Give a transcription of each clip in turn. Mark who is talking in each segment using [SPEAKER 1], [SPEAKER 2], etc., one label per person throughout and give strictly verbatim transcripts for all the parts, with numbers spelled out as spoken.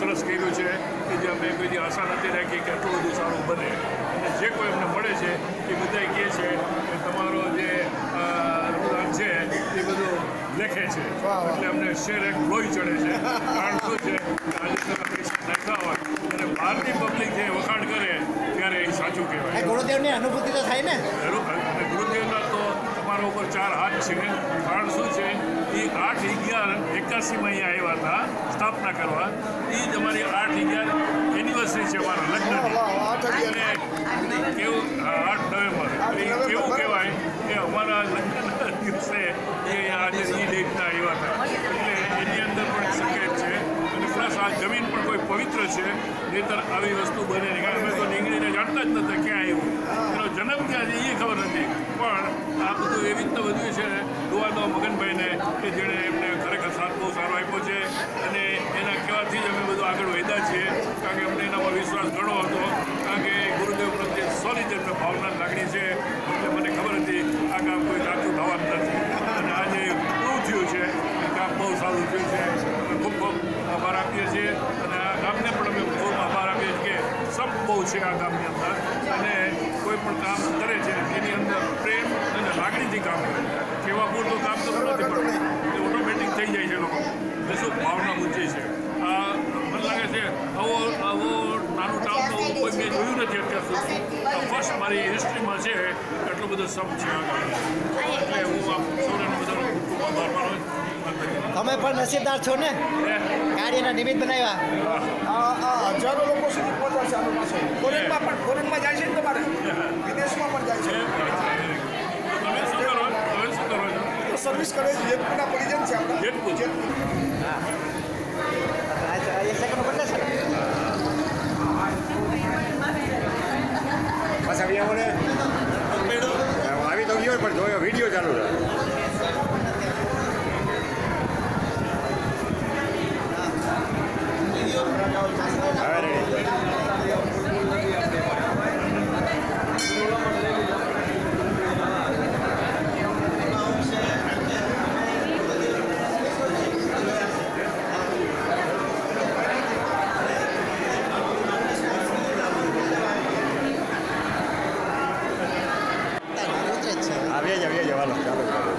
[SPEAKER 1] સરસ કર્યું છે કે જે અમે કોઈ આશા નથી રાખી કે આટલું બધું સારું બને. અને જે કોઈ અમને મળે છે એ બધા કહે છે કે તમારો જે રક્તદાન છે એ બધું લેખે છે, એટલે અમને શેર એક લોહી ચડે છે. કારણ શું છે કે આજે તમે પૈસા નાખ્યા હોય અને બહારની પબ્લિક જે વખાણ કરે ત્યારે એ સાચું કહેવાય.
[SPEAKER 2] ગુરુદેવની અનુભૂતિ તો થાય ને.
[SPEAKER 1] અને ગુરુદેવના તો તમારા ઉપર ચાર હાથ છે. કારણ શું છે એ આઠ અગિયાર એકાસીમાં અહીંયા આવ્યા હતા સ્થાપના કરવા. એ જ અમારી આઠ અગિયાર એનિવર્સરી છે અમારા લગ્નની. અને કેવું આઠ નવેમ્બર કેવું કહેવાય કે અમારા લગ્નના દિવસે એ આજે એ ડેટના આવ્યા હતા. એટલે એની અંદર પણ સંકેત છે. અને પ્લસ આ જમીન પણ કોઈ પવિત્ર છે, નહીંતર આવી વસ્તુ બને નહીં. કારણ અમે તો નીકળીને જાણતા જ નહોતા ક્યાં આવ્યું, એનો જન્મ ક્યાં છે એ ખબર નથી. પણ આ બધું એવી રીતે વધ્યું છે દુઆનો મગનભાઈને કે જેણે એમને ખરેખર સાથ બહુ સારો આપ્યો છે. અને એના કહેવાથી જ અમે બધું આગળ વધ્યા છીએ. કારણ કે અમને એનામાં વિશ્વાસ ઘણો હતો. કારણ કે ગુરુદેવ પ્રત્યે સોલિડ એમને ભાવના લાગણી છે. એટલે મને ખબર હતી આ કામ કોઈ કાચું થવાનું નથી. અને આજે પૂરું થયું છે. કામ બહુ સારું થયું છે. અમે ખૂબ ખૂબ આભાર આપીએ છીએ. અને આ ગામને પણ અમે ખૂબ આભાર આપીએ છીએ કે સબ બહુ છે આ ગામની અંદર. અને કોઈ પણ કામ કરે છે એની અંદર પ્રેમ અને લાગણીથી કામ કરે. કેવા પૂરતું કામ તો નથી પડતું, એ ઓટોમેટિક થઈ જાય છે લોકો. એ શું ભાવના ઊંચી છે. આ મને લાગે છે આવો આવો નાનું ટાઉન તો કોઈ મેં જોયું નથી અત્યાર સુધી. ફર્સ્ટ મારી હિસ્ટ્રીમાં છે એટલું બધું સબ છે આ ગામ. એટલે હું આ સૌને બધાનો ખૂબ આભાર માનું.
[SPEAKER 2] તમે પણ નસીબદાર છો ને, કાર્યના નિમિત્ત બનાવ્યા.
[SPEAKER 3] હજારો લોકો સુધી પહોંચાડશે આનો પાછો. ફોરેનમાં પણ ફોરેનમાં જાય છે ને તમારે, વિદેશમાં પણ જાય છે.
[SPEAKER 1] તમે શું કરો તમે શું કરો છો?
[SPEAKER 3] સર્વિસ કરે છે. જેતપુરના પરિજન છે આપણા.
[SPEAKER 1] જેતપુર.
[SPEAKER 2] એક સેકન્ડ બદલે છે.
[SPEAKER 4] પાછા આવ્યા મને આવી તો ગયો પણ જોયો વિડીયો ચાલુ રહે. આવ્યા જ આવ્યા જવાનો ચાલો ચાલો.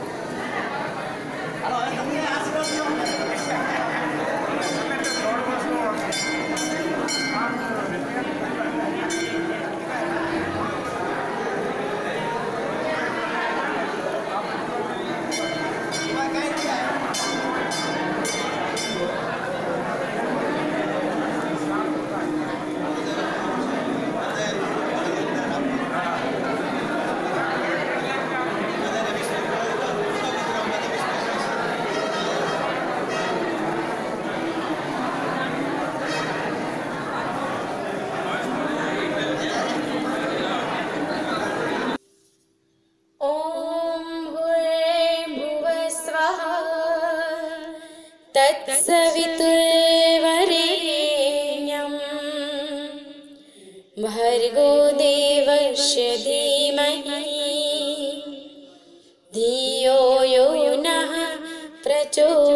[SPEAKER 5] तत्सवितुर्वरेण्यं भर्गो देवस्य धीमहि धियो यो नः प्रचोदयात्.